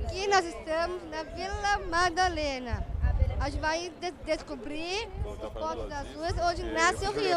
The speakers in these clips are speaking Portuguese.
Aqui nós estamos na Vila Madalena. A gente vai descobrir os pontos das ruas onde nasce o rio.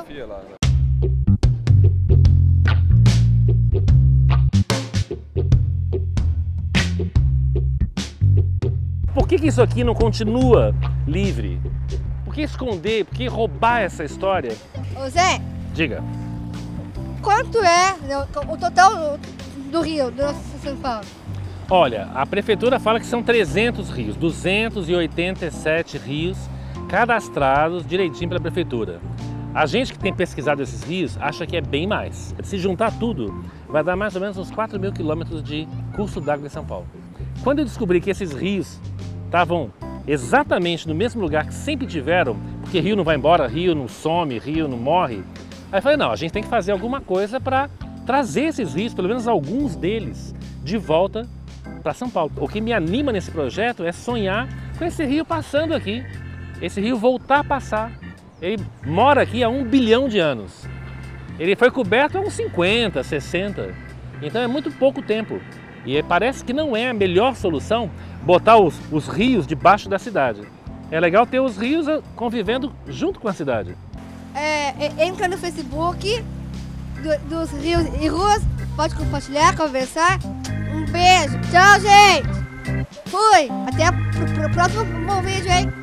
Por que isso aqui não continua livre? Por que esconder? Por que roubar essa história? Ô Zé, Diga. quanto é o total do rio, do nosso São Paulo? Olha, a prefeitura fala que são 300 rios, 287 rios cadastrados direitinho pela prefeitura. A gente que tem pesquisado esses rios acha que é bem mais. Se juntar tudo, vai dar mais ou menos uns 4.000 quilômetros de curso d'água em São Paulo. Quando eu descobri que esses rios estavam exatamente no mesmo lugar que sempre tiveram, porque rio não vai embora, rio não some, rio não morre, aí eu falei, não, a gente tem que fazer alguma coisa para trazer esses rios, pelo menos alguns deles, de volta para São Paulo. O que me anima nesse projeto é sonhar com esse rio passando aqui, esse rio voltar a passar. Ele mora aqui há 1 bilhão de anos. Ele foi coberto há uns 50, 60, então é muito pouco tempo. E parece que não é a melhor solução botar os rios debaixo da cidade. É legal ter os rios convivendo junto com a cidade. Entra no Facebook dos rios e ruas, pode compartilhar, conversar. Um beijo, tchau gente! Fui! Até o próximo vídeo, hein?